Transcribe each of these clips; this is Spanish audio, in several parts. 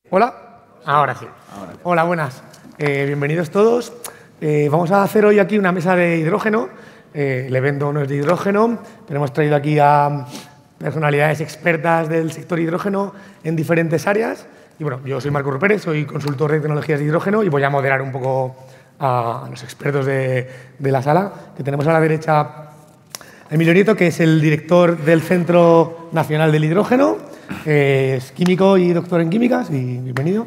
¿Hola? Ahora sí. Hola, buenas. Bienvenidos todos. Vamos a hacer hoy aquí una mesa de hidrógeno. El evento no es de hidrógeno, pero hemos traído aquí a personalidades expertas del sector hidrógeno en diferentes áreas. Y bueno, yo soy Marco Rupérez, soy consultor de tecnologías de hidrógeno y voy a moderar un poco a los expertos de la sala, que tenemos a la derecha a Emilio Nieto, que es el director del Centro Nacional del Hidrógeno, es químico y doctor en químicas, y bienvenido.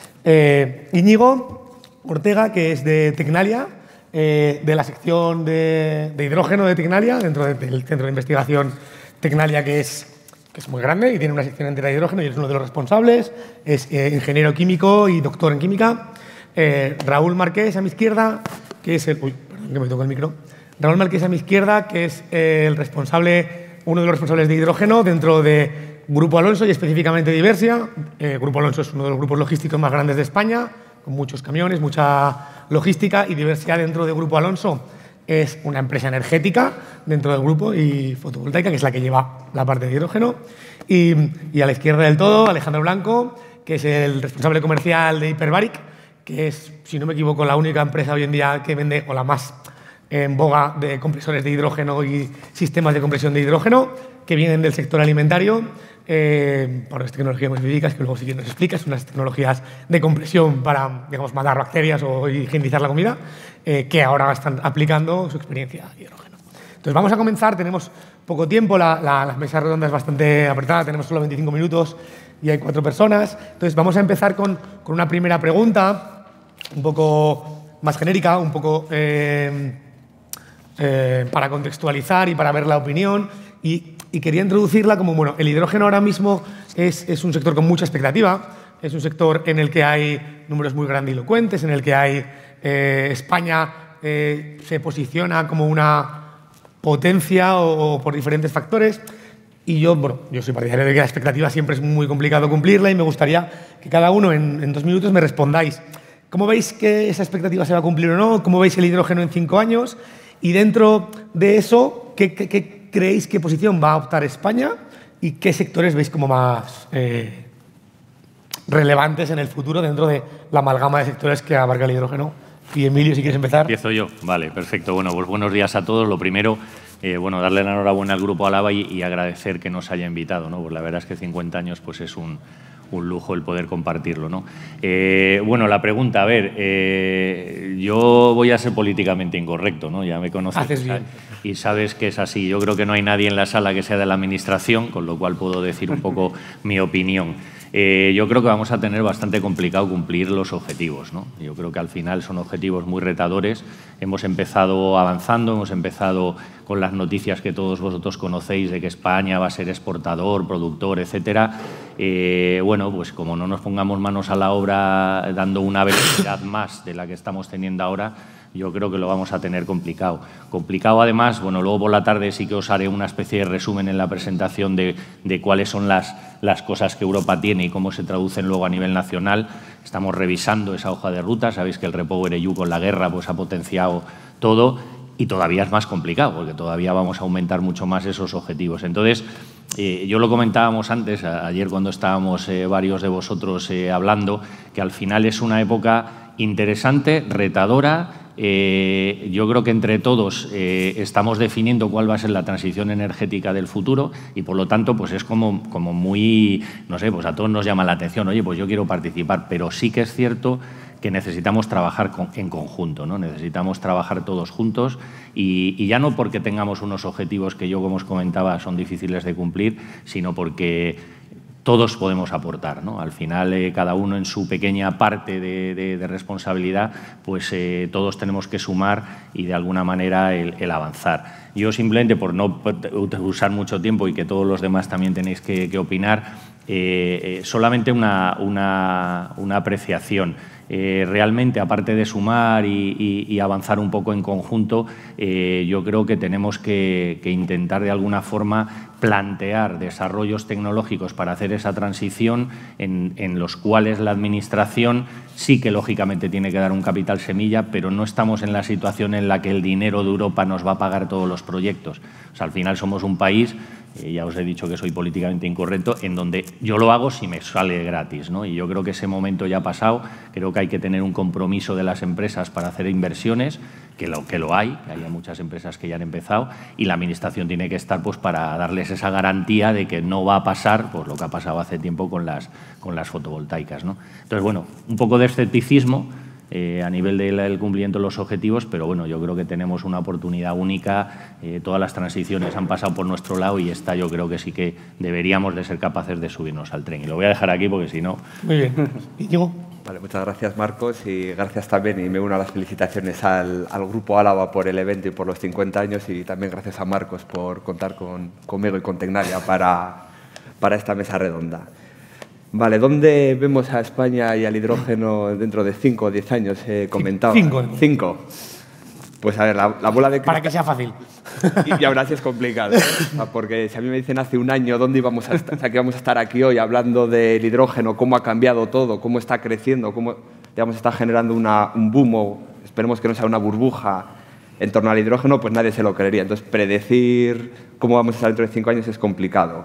Íñigo Ortega, que es de Tecnalia, de la sección de hidrógeno de Tecnalia, dentro del centro de investigación Tecnalia, que es muy grande y tiene una sección entera de hidrógeno y es uno de los responsables. Es ingeniero químico y doctor en química. Raúl Marqués, a mi izquierda, que es el... Uy, perdón, que me tocó el micro. Raúl Marqués, a mi izquierda, que es uno de los responsables de hidrógeno dentro de Grupo Alonso y específicamente Diversia. Grupo Alonso es uno de los grupos logísticos más grandes de España, con muchos camiones, mucha logística, y Diversia dentro de Grupo Alonso es una empresa energética dentro del grupo y fotovoltaica, que es la que lleva la parte de hidrógeno. Y a la izquierda del todo, Alejandro Blanco, que es el responsable comercial de Hyperbaric, que es, si no me equivoco, la única empresa hoy en día que vende, o la más en boga, de compresores de hidrógeno y sistemas de compresión de hidrógeno, que vienen del sector alimentario, para las tecnologías específicas, que luego sí que nos explicas, unas tecnologías de compresión para, digamos, matar bacterias o higienizar la comida, que ahora están aplicando su experiencia de hidrógeno. Entonces vamos a comenzar, tenemos poco tiempo, la mesa redonda es bastante apretada, tenemos solo 25 minutos y hay 4 personas. Entonces vamos a empezar con una primera pregunta, un poco más genérica, un poco para contextualizar y para ver la opinión. Y quería introducirla como, bueno, el hidrógeno ahora mismo es un sector con mucha expectativa, es un sector en el que hay números muy grandilocuentes, en el que España se posiciona como una potencia o por diferentes factores. Y yo soy partidario de que la expectativa siempre es muy complicado cumplirla y me gustaría que cada uno en 2 minutos me respondáis. ¿Cómo veis que esa expectativa se va a cumplir o no? ¿Cómo veis el hidrógeno en 5 años? Y dentro de eso, ¿qué creéis qué posición va a optar España y qué sectores veis como más relevantes en el futuro dentro de la amalgama de sectores que abarca el hidrógeno? Y Emilio, si quieres empezar. Empiezo yo. Vale, perfecto. Bueno, pues buenos días a todos. Lo primero, darle la enhorabuena al Grupo Alaba y agradecer que nos haya invitado, ¿no? Pues la verdad es que 50 años pues es un lujo el poder compartirlo, ¿no? Bueno, la pregunta, a ver, yo voy a ser políticamente incorrecto, ¿no? Ya me conoces. Haces bien. Y sabes que es así. Yo creo que no hay nadie en la sala que sea de la Administración, con lo cual puedo decir un poco mi opinión. Yo creo que vamos a tener bastante complicado cumplir los objetivos, ¿no? Yo creo que al final son objetivos muy retadores. Hemos empezado avanzando, hemos empezado con las noticias que todos vosotros conocéis de que España va a ser exportador, productor, etcétera. Bueno, pues como no nos pongamos manos a la obra dando una velocidad más de la que estamos teniendo ahora, yo creo que lo vamos a tener complicado. Complicado además, bueno, luego por la tarde sí que os haré una especie de resumen en la presentación de cuáles son las cosas que Europa tiene y cómo se traducen luego a nivel nacional. Estamos revisando esa hoja de ruta, sabéis que el REPowerEU con la guerra pues ha potenciado todo y todavía es más complicado porque todavía vamos a aumentar mucho más esos objetivos. Entonces, yo lo comentábamos antes, ayer cuando estábamos varios de vosotros hablando, que al final es una época interesante, retadora. Yo creo que entre todos estamos definiendo cuál va a ser la transición energética del futuro y, por lo tanto, pues es como muy, no sé, pues a todos nos llama la atención, oye, pues yo quiero participar, pero sí que es cierto que necesitamos trabajar en conjunto, ¿no? Necesitamos trabajar todos juntos y ya no porque tengamos unos objetivos que yo, como os comentaba, son difíciles de cumplir, sino porque todos podemos aportar, ¿no? Al final, cada uno en su pequeña parte de responsabilidad, pues todos tenemos que sumar y, de alguna manera, el avanzar. Yo simplemente, por no usar mucho tiempo y que todos los demás también tenéis que opinar, solamente una apreciación. Realmente, aparte de sumar y avanzar un poco en conjunto, yo creo que tenemos que intentar de alguna forma plantear desarrollos tecnológicos para hacer esa transición en los cuales la Administración sí que lógicamente tiene que dar un capital semilla, pero no estamos en la situación en la que el dinero de Europa nos va a pagar todos los proyectos. O sea, al final somos un país ya os he dicho que soy políticamente incorrecto, en donde yo lo hago si me sale gratis, ¿no? Y yo creo que ese momento ya ha pasado. Creo que hay que tener un compromiso de las empresas para hacer inversiones, que lo hay, que hay muchas empresas que ya han empezado, y la Administración tiene que estar pues, para darles esa garantía de que no va a pasar pues, lo que ha pasado hace tiempo con las fotovoltaicas, ¿no? Entonces, bueno, un poco de escepticismo a nivel del cumplimiento de los objetivos, pero bueno, yo creo que tenemos una oportunidad única. Todas las transiciones han pasado por nuestro lado y esta yo creo que sí que deberíamos de ser capaces de subirnos al tren. Y lo voy a dejar aquí porque si no... Muy bien. Íñigo. Vale, muchas gracias, Marcos, y gracias también, y me uno a las felicitaciones al Grupo Álava por el evento y por los 50 años, y también gracias a Marcos por contar conmigo y con Tecnalia para esta mesa redonda. Vale, ¿dónde vemos a España y al hidrógeno dentro de 5 o 10 años? He comentado. 5. Pues a ver, la bola de cristal... Para que sea fácil. Y aún así es complicado, porque si a mí me dicen hace un año dónde íbamos a estar, o sea, que vamos a estar aquí hoy hablando del hidrógeno, cómo ha cambiado todo, cómo está creciendo, cómo digamos, está generando un boom, o esperemos que no sea una burbuja en torno al hidrógeno, pues nadie se lo creería. Entonces, predecir cómo vamos a estar dentro de 5 años es complicado.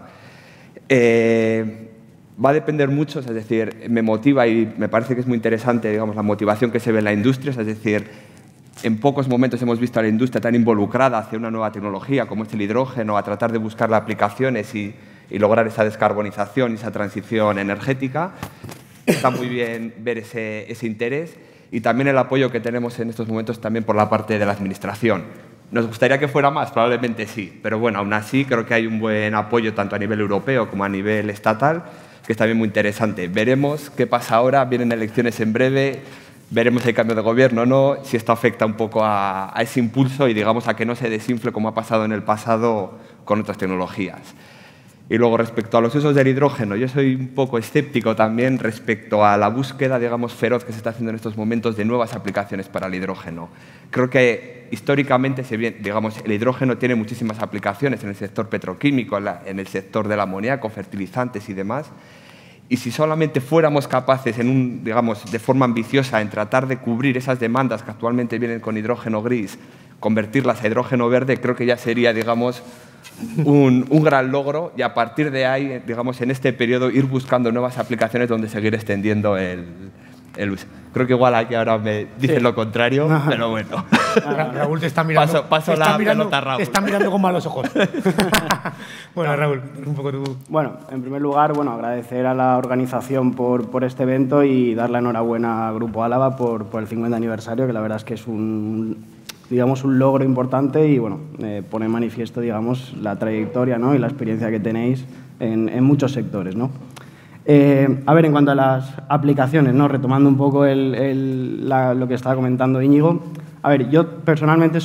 Va a depender mucho, es decir, me motiva y me parece que es muy interesante, digamos, la motivación que se ve en la industria, es decir, en pocos momentos hemos visto a la industria tan involucrada hacia una nueva tecnología como es el hidrógeno, a tratar de buscar aplicaciones y lograr esa descarbonización y esa transición energética. Está muy bien ver ese interés y también el apoyo que tenemos en estos momentos también por la parte de la Administración. ¿Nos gustaría que fuera más? Probablemente sí, pero bueno, aún así creo que hay un buen apoyo tanto a nivel europeo como a nivel estatal, que es también muy interesante. Veremos qué pasa ahora, vienen elecciones en breve, veremos si hay cambio de gobierno o no, si esto afecta un poco a ese impulso y digamos a que no se desinfle como ha pasado en el pasado con otras tecnologías. Y luego respecto a los usos del hidrógeno, yo soy un poco escéptico también respecto a la búsqueda, digamos, feroz que se está haciendo en estos momentos de nuevas aplicaciones para el hidrógeno. Creo que históricamente, digamos, el hidrógeno tiene muchísimas aplicaciones en el sector petroquímico, en el sector del amoníaco, fertilizantes y demás. Y si solamente fuéramos capaces, digamos, de forma ambiciosa, en tratar de cubrir esas demandas que actualmente vienen con hidrógeno gris, convertirlas a hidrógeno verde, creo que ya sería, digamos, un gran logro, y a partir de ahí, digamos, en este periodo ir buscando nuevas aplicaciones donde seguir extendiendo el uso. Creo que igual aquí ahora me dicen lo contrario, pero bueno. Raúl te está mirando. Paso la pelota a Raúl. Te está mirando con malos ojos. Bueno, Raúl, un poco tú. Bueno, en primer lugar, agradecer a la organización por este evento y dar la enhorabuena al Grupo Álava por el 50 aniversario, que la verdad es que es un logro importante y pone en manifiesto, digamos, la trayectoria, ¿no? Y la experiencia que tenéis en muchos sectores, ¿no? A ver, en cuanto a las aplicaciones, ¿no? Retomando un poco lo que estaba comentando Íñigo, a ver, yo personalmente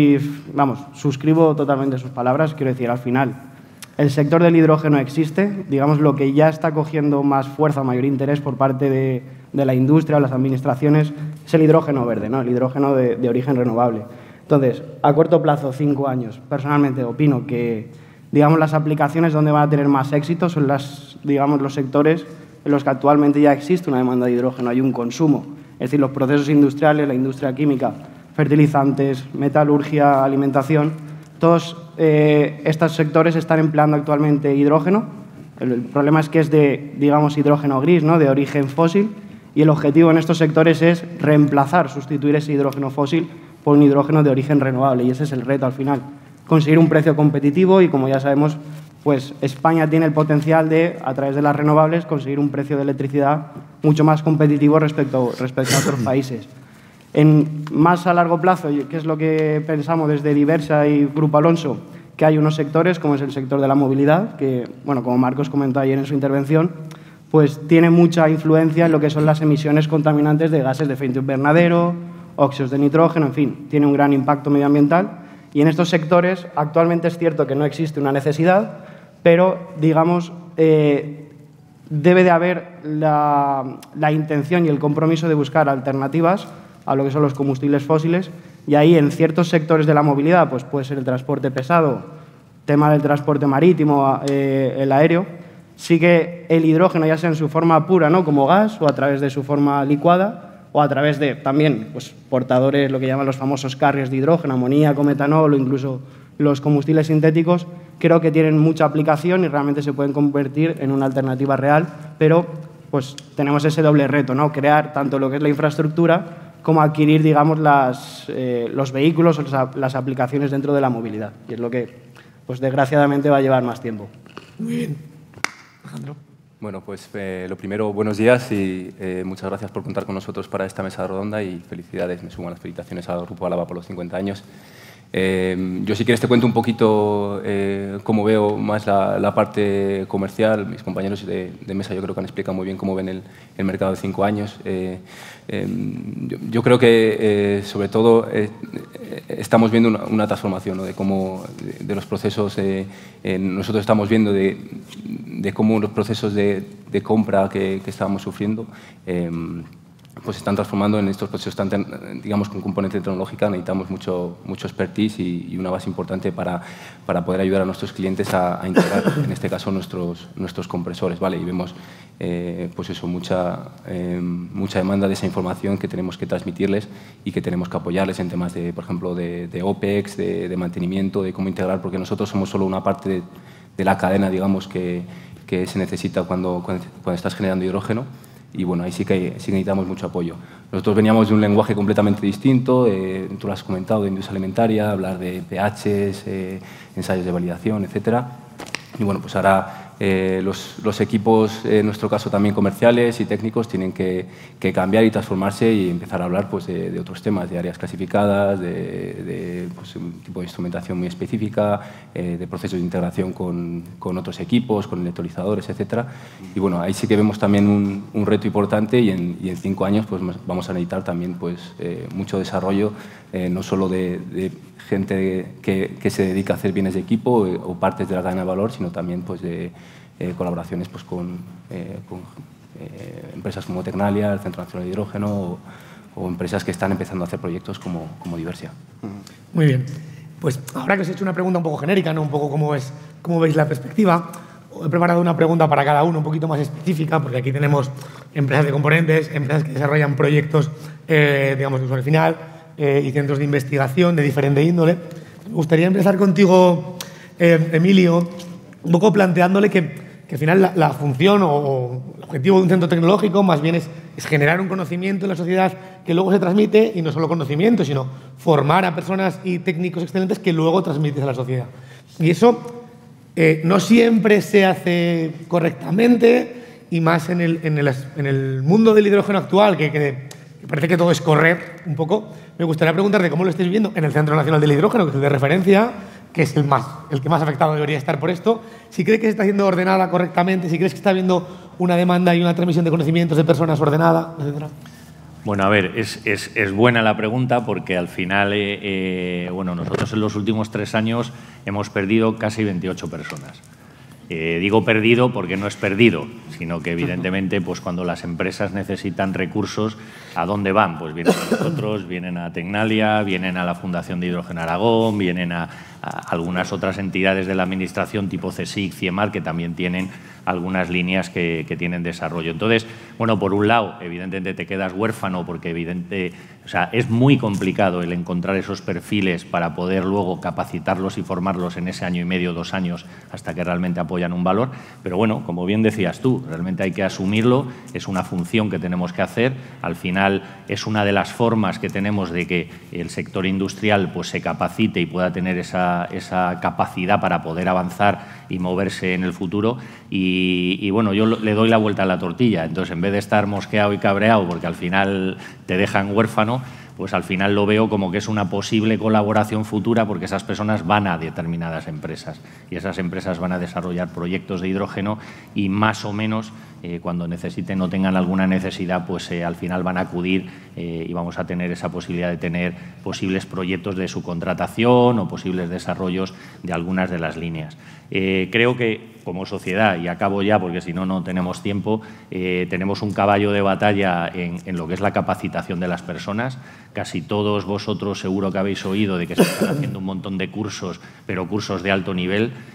suscribo totalmente sus palabras, quiero decir, al final, el sector del hidrógeno existe, digamos, lo que ya está cogiendo más fuerza, mayor interés por parte de la industria o las administraciones es el hidrógeno verde, ¿no? El hidrógeno de origen renovable. Entonces, a corto plazo, 5 años, personalmente opino que, digamos, las aplicaciones donde van a tener más éxito son los sectores en los que actualmente ya existe una demanda de hidrógeno, hay un consumo. Es decir, los procesos industriales, la industria química, fertilizantes, metalurgia, alimentación, todos estos sectores están empleando actualmente hidrógeno. El problema es que es de, digamos, hidrógeno gris, ¿no? De origen fósil, y el objetivo en estos sectores es sustituir ese hidrógeno fósil por un hidrógeno de origen renovable, y ese es el reto al final. Conseguir un precio competitivo y, como ya sabemos, pues España tiene el potencial de, a través de las renovables, conseguir un precio de electricidad mucho más competitivo respecto a otros países. Más a largo plazo, ¿qué es lo que pensamos desde Diversa y Grupo Alonso? Que hay unos sectores, como es el sector de la movilidad, que, como Marcos comentó ayer en su intervención, pues tiene mucha influencia en lo que son las emisiones contaminantes de gases de efecto invernadero, óxidos de nitrógeno, en fin, tiene un gran impacto medioambiental. Y en estos sectores actualmente es cierto que no existe una necesidad, pero, digamos, debe de haber la intención y el compromiso de buscar alternativas a lo que son los combustibles fósiles, y ahí en ciertos sectores de la movilidad, pues puede ser el transporte pesado, tema del transporte marítimo, el aéreo, sí que el hidrógeno, ya sea en su forma pura, ¿no? Como gas, o a través de su forma licuada, o a través de también pues, portadores, lo que llaman los famosos carriers de hidrógeno, amoníaco, metanol o incluso los combustibles sintéticos, creo que tienen mucha aplicación y realmente se pueden convertir en una alternativa real, pero pues tenemos ese doble reto, ¿no? Crear tanto lo que es la infraestructura como adquirir, digamos, los vehículos o las aplicaciones dentro de la movilidad. Y es lo que, pues desgraciadamente, va a llevar más tiempo. Muy bien. Alejandro. Bueno, pues lo primero, buenos días y muchas gracias por contar con nosotros para esta mesa redonda y felicidades, me sumo las felicitaciones al Grupo Álava por los 50 años. Yo si quieres te cuento un poquito cómo veo más la parte comercial. Mis compañeros de mesa yo creo que han explicado muy bien cómo ven el mercado de 5 años. Yo creo que sobre todo estamos viendo una transformación, ¿no? de los procesos. Nosotros estamos viendo de cómo los procesos de compra que estábamos sufriendo pues se están transformando en estos procesos, digamos, con componente tecnológica. Necesitamos mucho expertise y una base importante para poder ayudar a nuestros clientes a integrar, en este caso, nuestros compresores, ¿vale? Y vemos pues eso, mucha demanda de esa información que tenemos que transmitirles y que tenemos que apoyarles en temas, por ejemplo, de OPEX, de mantenimiento, de cómo integrar, porque nosotros somos solo una parte de la cadena, digamos, que se necesita cuando estás generando hidrógeno. Y bueno, ahí sí que necesitamos mucho apoyo. Nosotros veníamos de un lenguaje completamente distinto, tú lo has comentado, de industria alimentaria, hablar de pHs, ensayos de validación, etcétera. Y bueno, pues ahora los equipos, en nuestro caso también comerciales y técnicos, tienen que cambiar y transformarse y empezar a hablar pues, de otros temas, de áreas clasificadas, de pues, un tipo de instrumentación muy específica, de procesos de integración con otros equipos, con electrolizadores, etcétera. Y bueno, ahí sí que vemos también un reto importante y en 5 años pues, vamos a necesitar también pues, mucho desarrollo, no solo de gente que se dedica a hacer bienes de equipo o partes de la cadena de valor, sino también pues, de colaboraciones pues, con empresas como Tecnalia, el Centro Nacional de Hidrógeno o empresas que están empezando a hacer proyectos como Diversia. Muy bien. Pues ahora que os he hecho una pregunta un poco genérica, ¿no? Un poco cómo veis la perspectiva, he preparado una pregunta para cada uno un poquito más específica, porque aquí tenemos empresas de componentes, empresas que desarrollan proyectos, digamos, de usuario final, y centros de investigación de diferente índole. Me gustaría empezar contigo, Emilio, un poco planteándole que al final la función o el objetivo de un centro tecnológico más bien es generar un conocimiento en la sociedad que luego se transmite, y no solo conocimiento, sino formar a personas y técnicos excelentes que luego transmites a la sociedad. Y eso no siempre se hace correctamente, y más en el mundo del hidrógeno actual, que parece que todo es correr un poco. Me gustaría preguntarte cómo lo estáis viviendo en el Centro Nacional del Hidrógeno, que es el de referencia, que es el que más afectado debería estar por esto. Si crees que se está haciendo ordenada correctamente, si crees que está habiendo una demanda y una transmisión de conocimientos de personas ordenada, etcétera. Bueno, a ver, es buena la pregunta porque al final, bueno, nosotros en los últimos 3 años hemos perdido casi 28 personas. Digo perdido porque no es perdido, sino que evidentemente pues cuando las empresas necesitan recursos, ¿a dónde van? Pues vienen a nosotros, vienen a Tecnalia, vienen a la Fundación de Hidrógeno Aragón, vienen a algunas otras entidades de la Administración tipo CSIC, CIEMAR, que también tienen algunas líneas que tienen desarrollo. Entonces, bueno, por un lado, evidentemente te quedas huérfano porque es muy complicado el encontrar esos perfiles para poder luego capacitarlos y formarlos en ese año y medio, 2 años, hasta que realmente apoyan un valor. Pero bueno, como bien decías tú, realmente hay que asumirlo, es una función que tenemos que hacer. Al final es una de las formas que tenemos de que el sector industrial pues, se capacite y pueda tener esa capacidad para poder avanzar y moverse en el futuro. Y bueno, yo le doy la vuelta a la tortilla. Entonces, en vez de estar mosqueado y cabreado porque al final te dejan huérfano, pues al final lo veo como que es una posible colaboración futura, porque esas personas van a determinadas empresas y esas empresas van a desarrollar proyectos de hidrógeno y más o menos cuando necesiten o tengan alguna necesidad, pues al final van a acudir y vamos a tener esa posibilidad de tener posibles proyectos de subcontratación o posibles desarrollos de algunas de las líneas. Creo que como sociedad, y acabo ya porque si no, no tenemos tiempo, tenemos un caballo de batalla en lo que es la capacitación de las personas. Casi todos vosotros seguro que habéis oído de que se están haciendo un montón de cursos, pero cursos de alto nivel.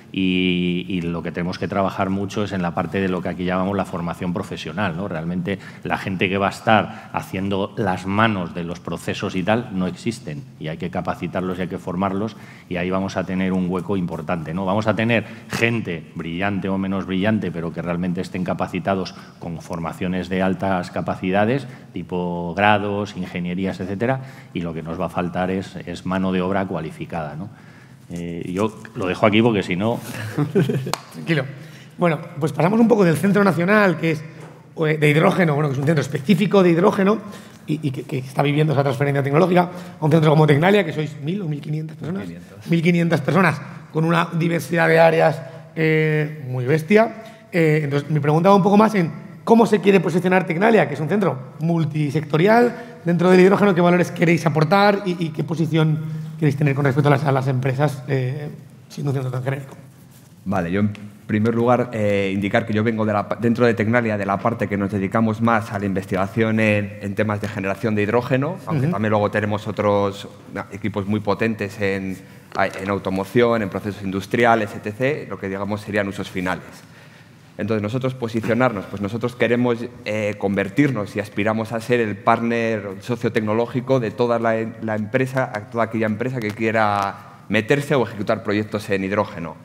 y lo que tenemos que trabajar mucho es en la parte de lo que aquí llamamos la formación profesional, ¿no? Realmente la gente que va a estar haciendo las manos de los procesos y tal no existen y hay que capacitarlos y hay que formarlos y ahí vamos a tener un hueco importante, ¿no? Vamos a tener gente brillante o menos brillante, pero que realmente estén capacitados con formaciones de altas capacidades, tipo grados, ingenierías, etcétera, y lo que nos va a faltar es mano de obra cualificada, ¿no? Yo lo dejo aquí porque si no... Tranquilo. Bueno, pues pasamos un poco del Centro Nacional, que es de hidrógeno, bueno, que es un centro específico de hidrógeno y que está viviendo esa transferencia tecnológica, a un centro como Tecnalia, que sois 1.000 o 1.500 personas. 1.500 personas con una diversidad de áreas muy bestia. Entonces, mi pregunta va un poco más en cómo se quiere posicionar Tecnalia, que es un centro multisectorial dentro del hidrógeno, qué valores queréis aportar y qué posición queréis tener con respecto a las empresas siendo un centro tan genérico. Vale, yo en primer lugar indicar que yo vengo dentro de Tecnalia de la parte que nos dedicamos más a la investigación en temas de generación de hidrógeno, aunque también luego tenemos otros equipos muy potentes en automoción, en procesos industriales, etc., lo que digamos serían usos finales. Entonces, nosotros posicionarnos, pues nosotros queremos convertirnos y aspiramos a ser el partner socio tecnológico de toda la empresa, toda aquella empresa que quiera meterse o ejecutar proyectos en hidrógeno.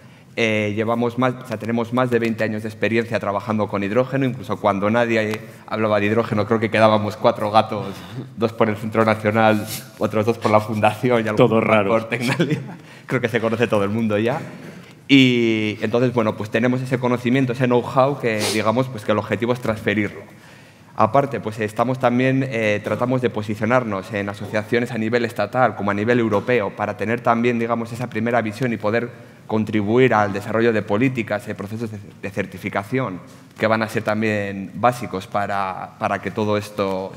Tenemos más de 20 años de experiencia trabajando con hidrógeno, incluso cuando nadie hablaba de hidrógeno, creo que quedábamos 4 gatos, 2 por el Centro Nacional, otros 2 por la Fundación y algunos por Tecnalia. Creo que se conoce todo el mundo ya. Y entonces, bueno, pues tenemos ese conocimiento, ese know-how que, digamos, pues que el objetivo es transferirlo. Aparte, pues tratamos de posicionarnos en asociaciones a nivel estatal como a nivel europeo para tener también, digamos, esa primera visión y poder contribuir al desarrollo de políticas y procesos de certificación que van a ser también básicos para que todo esto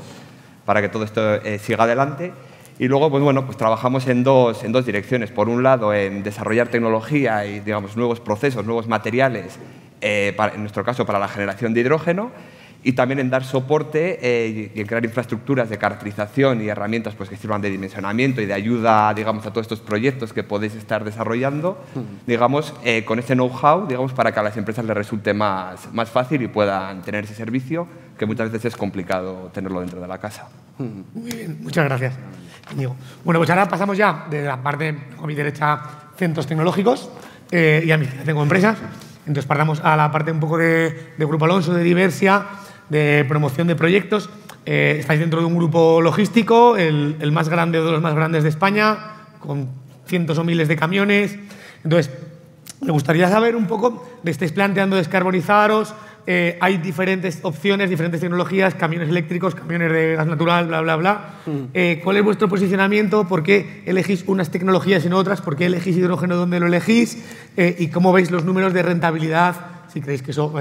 siga adelante. Y luego, pues bueno, pues trabajamos en dos direcciones. Por un lado, en desarrollar tecnología y, digamos, nuevos procesos, nuevos materiales, en nuestro caso, para la generación de hidrógeno, y también en dar soporte y en crear infraestructuras de caracterización y herramientas pues, que sirvan de dimensionamiento y de ayuda, digamos, a todos estos proyectos que podéis estar desarrollando, digamos, con ese know-how, digamos, para que a las empresas les resulte más fácil y puedan tener ese servicio, que muchas veces es complicado tenerlo dentro de la casa. Muy bien, muchas gracias, Íñigo. Bueno, pues ahora pasamos ya de la parte, a mi derecha, centros tecnológicos, y a mi izquierda tengo empresas. Entonces, partamos a la parte un poco de Grupo Alonso, de Diversia, de promoción de proyectos. Estáis dentro de un grupo logístico, el más grande o de los más grandes de España, con cientos o miles de camiones. Entonces, me gustaría saber un poco, ¿estáis planteando descarbonizaros? Hay diferentes opciones, diferentes tecnologías, camiones eléctricos, camiones de gas natural, bla, bla, bla. ¿Cuál es vuestro posicionamiento? ¿Por qué elegís unas tecnologías y no otras? ¿Por qué elegís hidrógeno donde lo elegís? ¿Y cómo veis los números de rentabilidad? Si creéis que eso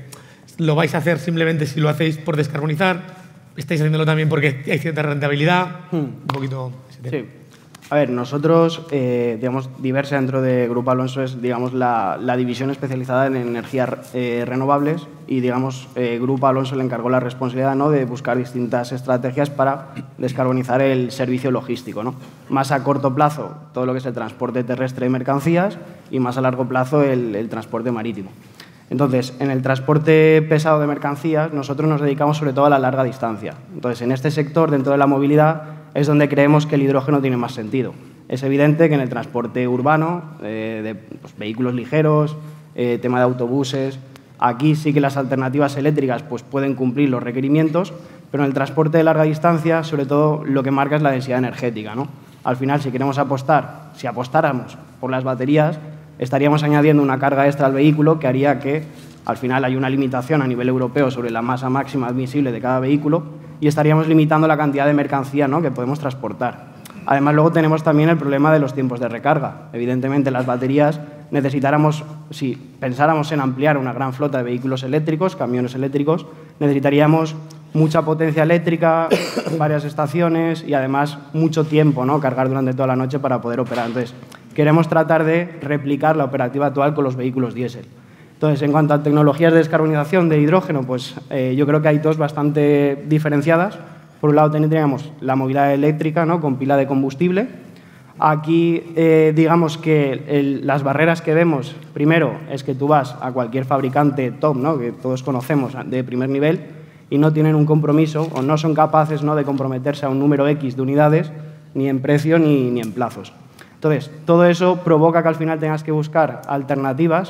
lo vais a hacer simplemente si lo hacéis por descarbonizar, estáis haciéndolo también porque hay cierta rentabilidad. Un poquito ese tema. Sí. A ver, nosotros, digamos, Diversia dentro de Grupo Alonso es, digamos, la división especializada en energías renovables y, digamos, Grupo Alonso le encargó la responsabilidad, ¿no?, de buscar distintas estrategias para descarbonizar el servicio logístico, ¿no? Más a corto plazo, todo lo que es el transporte terrestre de mercancías y más a largo plazo el transporte marítimo. Entonces, en el transporte pesado de mercancías, nosotros nos dedicamos sobre todo a la larga distancia. Entonces, en este sector, dentro de la movilidad, es donde creemos que el hidrógeno tiene más sentido. Es evidente que en el transporte urbano, de vehículos ligeros, tema de autobuses, aquí sí que las alternativas eléctricas pues, pueden cumplir los requerimientos, pero en el transporte de larga distancia, sobre todo, lo que marca es la densidad energética, ¿no? Al final, si queremos apostar, si apostáramos por las baterías, estaríamos añadiendo una carga extra al vehículo que haría que, al final, hay una limitación a nivel europeo sobre la masa máxima admisible de cada vehículo y estaríamos limitando la cantidad de mercancía, ¿no?, que podemos transportar. Además, luego tenemos también el problema de los tiempos de recarga. Evidentemente, las baterías necesitáramos, si pensáramos en ampliar una gran flota de vehículos eléctricos, camiones eléctricos, necesitaríamos mucha potencia eléctrica, varias estaciones y, además, mucho tiempo, ¿no?, cargar durante toda la noche para poder operar. Entonces, queremos tratar de replicar la operativa actual con los vehículos diésel. Entonces, en cuanto a tecnologías de descarbonización de hidrógeno, pues yo creo que hay dos bastante diferenciadas. Por un lado, tendríamos la movilidad eléctrica, ¿no?, con pila de combustible. Aquí, digamos que las barreras que vemos, primero, es que tú vas a cualquier fabricante top, ¿no?, que todos conocemos, de primer nivel, y no tienen un compromiso o no son capaces, ¿no?, de comprometerse a un número X de unidades, ni en precio ni en plazos. Entonces, todo eso provoca que al final tengas que buscar alternativas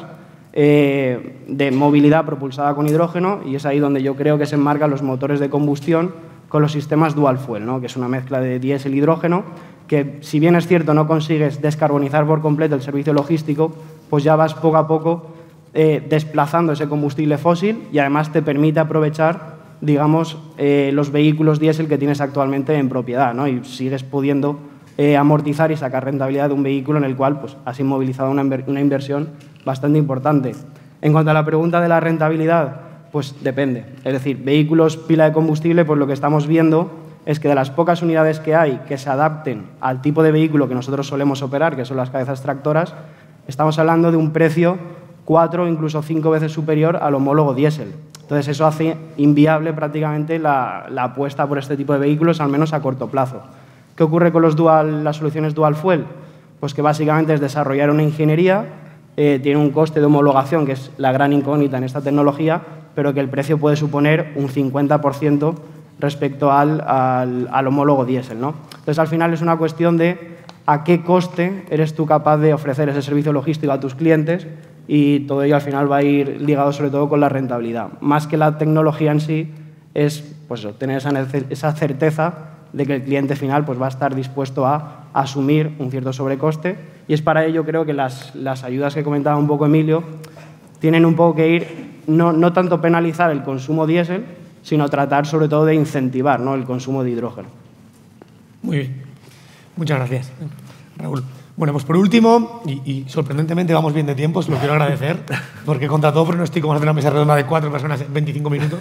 de movilidad propulsada con hidrógeno, y es ahí donde yo creo que se enmarcan los motores de combustión con los sistemas dual fuel, ¿no?, que es una mezcla de diésel y hidrógeno, que si bien es cierto no consigues descarbonizar por completo el servicio logístico, pues ya vas poco a poco desplazando ese combustible fósil y además te permite aprovechar, digamos, los vehículos diésel que tienes actualmente en propiedad, ¿no?, y sigues pudiendo amortizar y sacar rentabilidad de un vehículo en el cual pues, has inmovilizado una inversión bastante importante. En cuanto a la pregunta de la rentabilidad, pues depende. Es decir, vehículos pila de combustible, pues lo que estamos viendo es que de las pocas unidades que hay que se adapten al tipo de vehículo que nosotros solemos operar, que son las cabezas tractoras, estamos hablando de un precio 4 o incluso 5 veces superior al homólogo diésel. Entonces, eso hace inviable prácticamente la apuesta por este tipo de vehículos, al menos a corto plazo. ¿Qué ocurre con las soluciones dual fuel? Pues que básicamente es desarrollar una ingeniería, tiene un coste de homologación, que es la gran incógnita en esta tecnología, pero que el precio puede suponer un 50% respecto al homólogo diésel, ¿no? Entonces, al final es una cuestión de a qué coste eres tú capaz de ofrecer ese servicio logístico a tus clientes, y todo ello al final va a ir ligado sobre todo con la rentabilidad. Más que la tecnología en sí, es pues, tener esa certeza de que el cliente final pues, va a estar dispuesto a asumir un cierto sobrecoste, y es para ello creo que las ayudas que comentaba un poco Emilio tienen un poco que ir, no tanto penalizar el consumo diésel, sino tratar sobre todo de incentivar, ¿no?, el consumo de hidrógeno. Muy bien. Muchas gracias, Raúl. Bueno, pues por último, y sorprendentemente vamos bien de tiempo, os lo quiero agradecer, porque contra todo pronóstico vamos a hacer una mesa redonda de 4 personas en 25 minutos.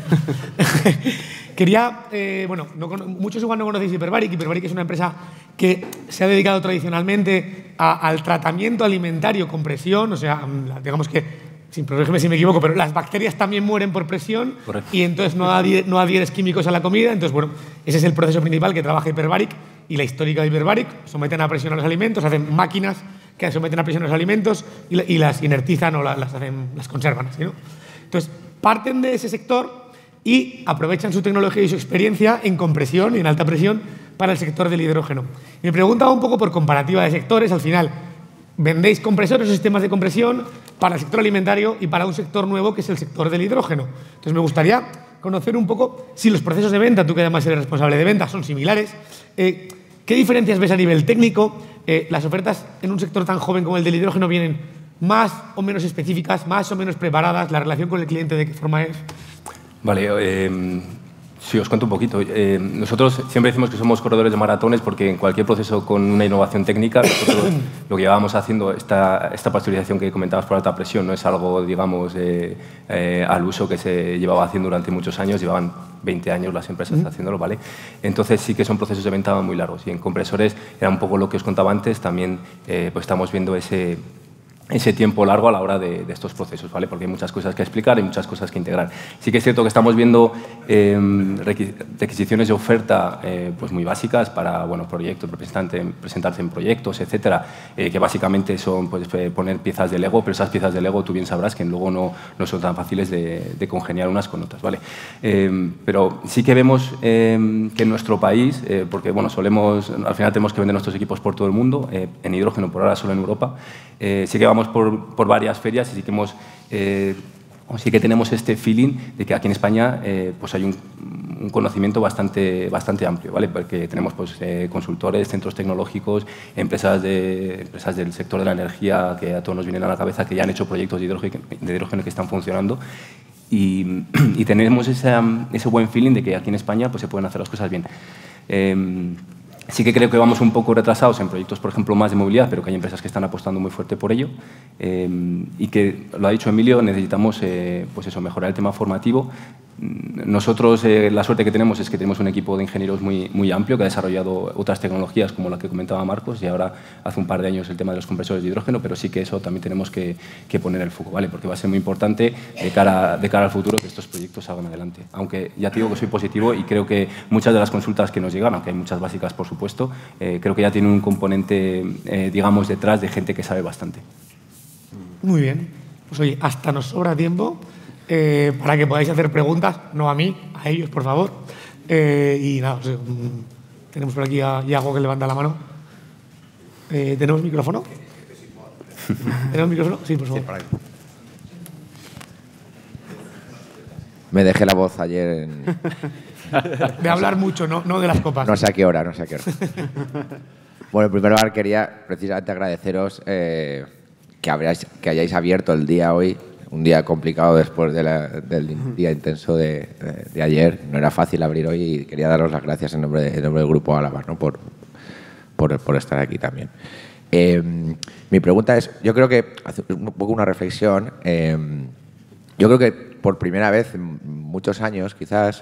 Quería, bueno, muchos igual no conocéis Hyperbaric. Hyperbaric es una empresa que se ha dedicado tradicionalmente al tratamiento alimentario con presión, o sea, digamos que, corrígeme si me equivoco, pero las bacterias también mueren por presión. Correcto. Y entonces no adhieres químicos a la comida. Entonces, bueno, ese es el proceso principal que trabaja Hyperbaric y la histórica de Hyperbaric. Someten a presión a los alimentos, hacen máquinas que someten a presión a los alimentos y las inertizan o las conservan, ¿sí, no? Entonces, parten de ese sector y aprovechan su tecnología y su experiencia en compresión y en alta presión para el sector del hidrógeno. Y me preguntaba un poco por comparativa de sectores. Al final, vendéis compresores o sistemas de compresión para el sector alimentario y para un sector nuevo que es el sector del hidrógeno. Entonces, me gustaría conocer un poco si los procesos de venta, tú que además eres responsable de venta, son similares. ¿Qué diferencias ves a nivel técnico? ¿Las ofertas en un sector tan joven como el del hidrógeno vienen más o menos específicas, más o menos preparadas? ¿La relación con el cliente de qué forma es? Vale, sí, os cuento un poquito. Nosotros siempre decimos que somos corredores de maratones porque en cualquier proceso con una innovación técnica, nosotros lo que llevábamos haciendo, esta pasteurización que comentabas por alta presión, no es algo, digamos, al uso que se llevaba haciendo durante muchos años, llevaban 20 años las empresas haciéndolo, ¿vale? Entonces sí que son procesos de venta muy largos, y en compresores era un poco lo que os contaba antes, también pues estamos viendo ese tiempo largo a la hora de estos procesos, ¿vale? Porque hay muchas cosas que explicar y muchas cosas que integrar. Sí que es cierto que estamos viendo requisiciones de oferta pues muy básicas para proyectos, presentarse en proyectos, etcétera, que básicamente son pues, poner piezas de Lego, pero esas piezas de Lego tú bien sabrás que luego no son tan fáciles de congeniar unas con otras, ¿vale? Pero sí que vemos que en nuestro país, porque bueno, al final tenemos que vender nuestros equipos por todo el mundo, en hidrógeno por ahora solo en Europa, sí que vamos por varias ferias y sí que tenemos este feeling de que aquí en España pues hay un conocimiento bastante amplio, ¿vale? Porque tenemos pues, consultores, centros tecnológicos, empresas del sector de la energía que a todos nos vienen a la cabeza, que ya han hecho proyectos de hidrógeno que están funcionando. Y tenemos ese buen feeling de que aquí en España pues, se pueden hacer las cosas bien. Sí que creo que vamos un poco retrasados en proyectos, por ejemplo, más de movilidad, pero que hay empresas que están apostando muy fuerte por ello. Y que, lo ha dicho Emilio, necesitamos pues eso, mejorar el tema formativo. Nosotros la suerte que tenemos es que tenemos un equipo de ingenieros muy amplio que ha desarrollado otras tecnologías como la que comentaba Marcos y ahora hace un par de años el tema de los compresores de hidrógeno, pero sí que eso también tenemos que poner el foco, ¿vale? Porque va a ser muy importante de cara al futuro que estos proyectos salgan adelante. Aunque ya te digo que soy positivo y creo que muchas de las consultas que nos llegan, aunque hay muchas básicas por supuesto, creo que ya tienen un componente, digamos, detrás de gente que sabe bastante. Muy bien. Pues oye, hasta nos sobra tiempo. Para que podáis hacer preguntas, no a mí, a ellos, por favor. Y nada, tenemos por aquí a Iago que levanta la mano. ¿Tenemos micrófono? ¿Tenemos micrófono? Sí, por favor. Sí, por ahí. Me dejé la voz ayer de hablar mucho, no de las copas. No sé a qué hora. Bueno, en primer lugar quería precisamente agradeceros que hayáis abierto el día hoy. Un día complicado después del día intenso de ayer. No era fácil abrir hoy y quería daros las gracias en nombre del Grupo Álava, ¿no? por estar aquí también. Mi pregunta es, yo creo que, hace un poco una reflexión, yo creo que por primera vez en muchos años quizás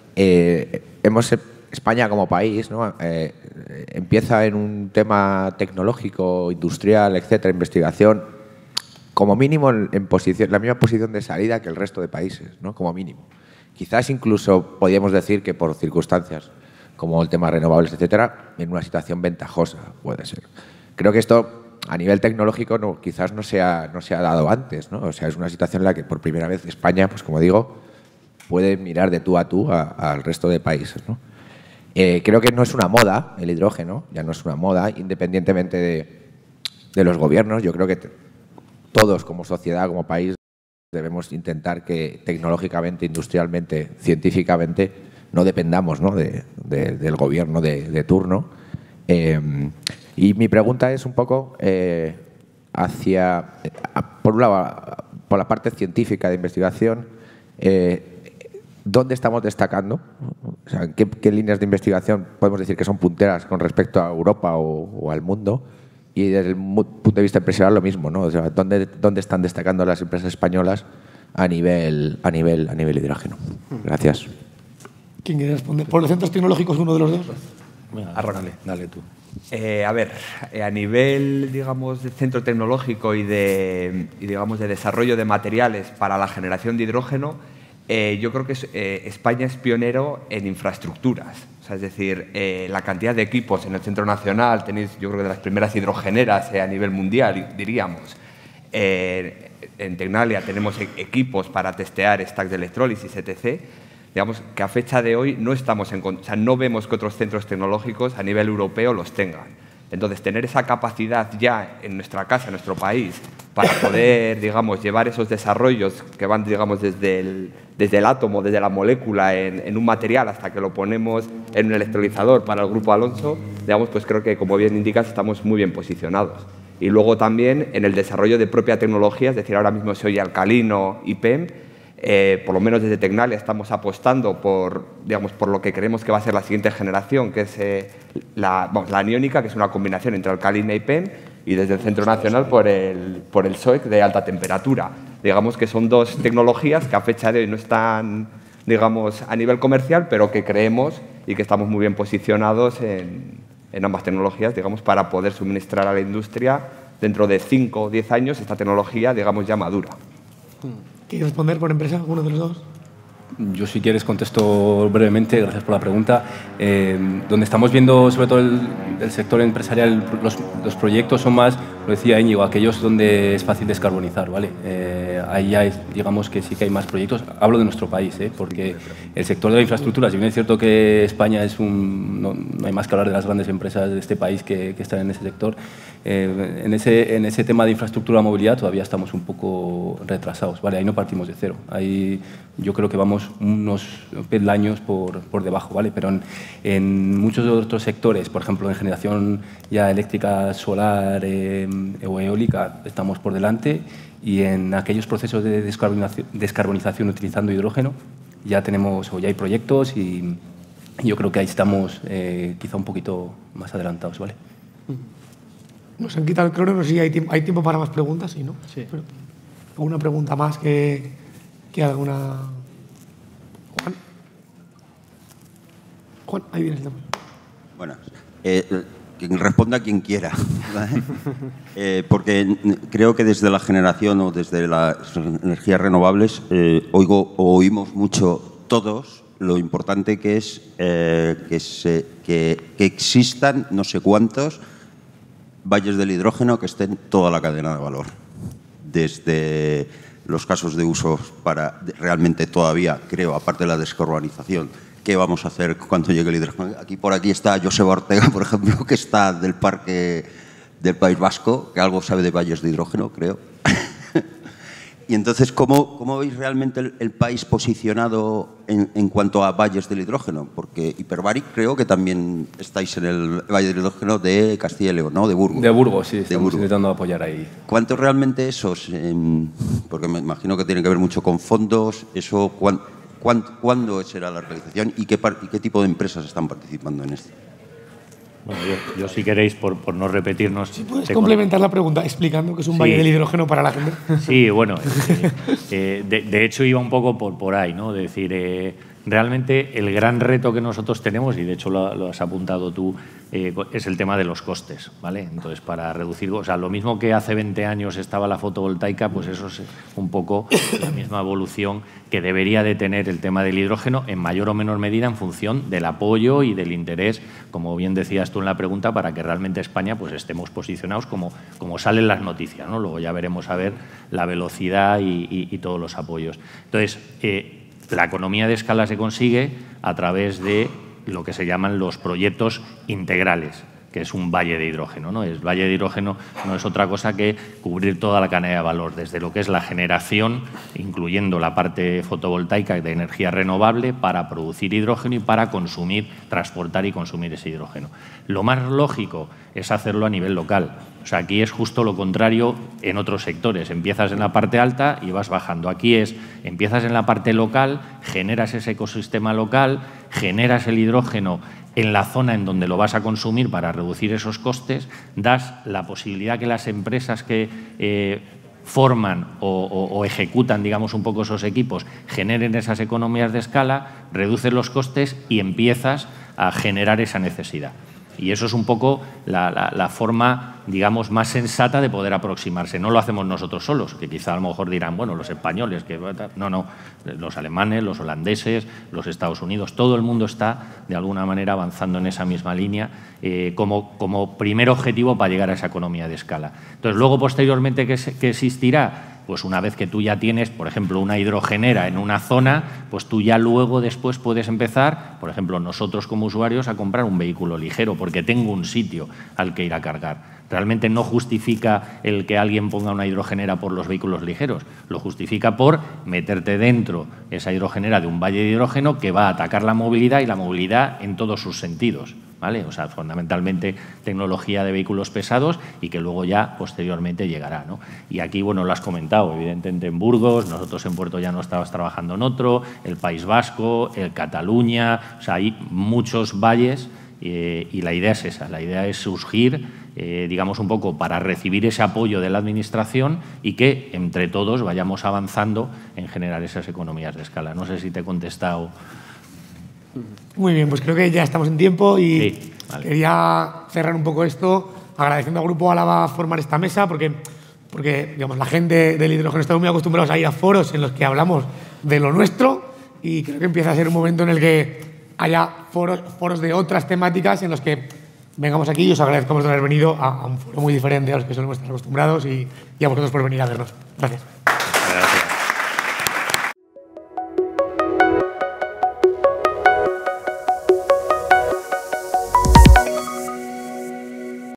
España como país, ¿no? Empieza en un tema tecnológico, industrial, etcétera, investigación, como mínimo en la misma posición de salida que el resto de países, ¿no? Como mínimo. Quizás incluso podríamos decir que por circunstancias como el tema renovables, etcétera, en una situación ventajosa puede ser. Creo que esto a nivel tecnológico quizás no se ha dado antes, ¿no? O sea, es una situación en la que por primera vez España, pues como digo, puede mirar de tú a tú al resto de países, ¿no? Creo que no es una moda el hidrógeno, ya no es una moda, independientemente de los gobiernos. Yo creo que todos como sociedad, como país, debemos intentar que tecnológicamente, industrialmente, científicamente, no dependamos, ¿no? del gobierno de turno. Y mi pregunta es un poco por un lado, por la parte científica de investigación, ¿dónde estamos destacando? O sea, ¿qué líneas de investigación podemos decir que son punteras con respecto a Europa o al mundo? Y desde el punto de vista empresarial lo mismo, ¿no? O sea, ¿dónde están destacando las empresas españolas a nivel hidrógeno? Gracias. ¿Quién quiere responder? ¿Por los centros tecnológicos uno de los dos? Dale tú. A nivel, digamos, de centro tecnológico y digamos, de desarrollo de materiales para la generación de hidrógeno, yo creo que España es pionero en infraestructuras. O sea, es decir, la cantidad de equipos en el Centro Nacional, tenéis, yo creo que de las primeras hidrogeneras a nivel mundial, diríamos. En Tecnalia tenemos equipos para testear stacks de electrólisis, etc. Digamos que a fecha de hoy no vemos que otros centros tecnológicos a nivel europeo los tengan. Entonces, tener esa capacidad ya en nuestra casa, en nuestro país, para poder, digamos, llevar esos desarrollos que van, digamos, desde el átomo, desde la molécula, en un material hasta que lo ponemos en un electrolizador para el Grupo Alonso, digamos, pues creo que, como bien indicas, estamos muy bien posicionados. Y luego también en el desarrollo de propia tecnología, es decir, ahora mismo se oye alcalino y PEM, por lo menos desde Tecnalia estamos apostando por lo que creemos que va a ser la siguiente generación, que es la aniónica, que es una combinación entre alcalina y PEM, y desde el Centro Nacional por el SOEC de alta temperatura. Digamos que son dos tecnologías que a fecha de hoy no están, digamos, a nivel comercial, pero que creemos y que estamos muy bien posicionados en ambas tecnologías, digamos, para poder suministrar a la industria dentro de 5 o 10 años esta tecnología, digamos, ya madura. ¿Quieres responder por empresa, uno de los dos? Yo, si quieres, contesto brevemente, gracias por la pregunta. Donde estamos viendo, sobre todo el sector empresarial, los proyectos son más, lo decía Íñigo, aquellos donde es fácil descarbonizar, ¿vale? Ahí ya digamos que sí que hay más proyectos. Hablo de nuestro país, porque el sector de la infraestructura, si bien es cierto que España es no hay más que hablar de las grandes empresas de este país que están en ese sector, en ese tema de infraestructura movilidad todavía estamos un poco retrasados, ¿vale? Ahí no partimos de cero. Ahí yo creo que vamos unos peldaños por debajo, ¿vale? Pero en muchos otros sectores, por ejemplo, en generación ya eléctrica, solar o eólica, estamos por delante, y en aquellos procesos de descarbonización utilizando hidrógeno ya tenemos o ya hay proyectos, y yo creo que ahí estamos quizá un poquito más adelantados, ¿vale? Nos han quitado el crono, no sé si hay tiempo para más preguntas, ¿sí, no? Sí. Pero, ¿alguna pregunta más que alguna? Juan, ahí viene el tema. Bueno, quien responda quien quiera, ¿vale? Porque creo que desde la generación o desde las energías renovables oímos mucho todos lo importante que es que existan no sé cuántos valles del hidrógeno que estén toda la cadena de valor. Desde los casos de uso para realmente todavía, creo, aparte de la descarbonización, ¿qué vamos a hacer cuando llegue el hidrógeno? Por aquí está Joseba Ortega, por ejemplo, que está del Parque del País Vasco, que algo sabe de valles de hidrógeno, creo. Y entonces, ¿cómo veis realmente el país posicionado en cuanto a valles del hidrógeno? Porque Hyperbaric creo que también estáis en el valle del hidrógeno de Castilla y León, ¿no? De Burgos. De Burgos, sí, estamos intentando apoyar ahí. ¿Cuántos realmente esos? Porque me imagino que tiene que ver mucho con fondos. Eso, ¿cuándo será la realización y qué tipo de empresas están participando en esto? Bueno, yo si queréis, por no repetirnos... Si puedes complementar la pregunta explicando que es un valle del hidrógeno para la gente. Sí, bueno, de hecho iba un poco por ahí, ¿no? Es decir, realmente el gran reto que nosotros tenemos, y de hecho lo has apuntado tú, es el tema de los costes, ¿vale? Entonces, para reducir, o sea, lo mismo que hace 20 años estaba la fotovoltaica, pues eso es un poco la misma evolución que debería de tener el tema del hidrógeno en mayor o menor medida en función del apoyo y del interés, como bien decías tú en la pregunta, para que realmente España pues estemos posicionados como salen las noticias, ¿no? Luego ya veremos a ver la velocidad y todos los apoyos. Entonces, la economía de escala se consigue a través de lo que se llaman los proyectos integrales, que es un valle de hidrógeno, ¿no? El valle de hidrógeno no es otra cosa que cubrir toda la cadena de valor, desde lo que es la generación, incluyendo la parte fotovoltaica de energía renovable, para producir hidrógeno y para consumir, transportar y consumir ese hidrógeno. Lo más lógico es hacerlo a nivel local. O sea, aquí es justo lo contrario en otros sectores. Empiezas en la parte alta y vas bajando. Aquí empiezas en la parte local, generas ese ecosistema local, generas el hidrógeno en la zona en donde lo vas a consumir para reducir esos costes, das la posibilidad que las empresas que forman o ejecutan, digamos, un poco esos equipos, generen esas economías de escala, reducen los costes y empiezas a generar esa necesidad. Y eso es un poco la forma, digamos, más sensata de poder aproximarse. No lo hacemos nosotros solos, que quizá a lo mejor dirán, bueno, los españoles, que no, los alemanes, los holandeses, los Estados Unidos, todo el mundo está, de alguna manera, avanzando en esa misma línea como primer objetivo para llegar a esa economía de escala. Entonces, luego, posteriormente, ¿qué existirá? Pues una vez que tú ya tienes, por ejemplo, una hidrogenera en una zona, pues tú ya luego después puedes empezar, por ejemplo, nosotros como usuarios, a comprar un vehículo ligero porque tengo un sitio al que ir a cargar. Realmente no justifica el que alguien ponga una hidrogenera por los vehículos ligeros, lo justifica por meterte dentro esa hidrogenera de un valle de hidrógeno que va a atacar la movilidad y la movilidad en todos sus sentidos, ¿vale? O sea, fundamentalmente tecnología de vehículos pesados y que luego ya posteriormente llegará, ¿no? Y aquí, bueno, lo has comentado, evidentemente en Burgos, nosotros en Puerto Llano estabas trabajando en otro, el País Vasco, el Cataluña, o sea, hay muchos valles y la idea es esa, la idea es surgir, digamos, un poco para recibir ese apoyo de la Administración y que entre todos vayamos avanzando en generar esas economías de escala. No sé si te he contestado. Muy bien, pues creo que ya estamos en tiempo y sí, vale. Quería cerrar un poco esto agradeciendo al Grupo Álava formar esta mesa porque digamos, la gente del hidrógeno está muy acostumbrados a ir a foros en los que hablamos de lo nuestro y creo que empieza a ser un momento en el que haya foros de otras temáticas en los que vengamos aquí y os agradezcamos de haber venido a un foro muy diferente a los que solemos estar acostumbrados y a vosotros por venir a vernos. Gracias.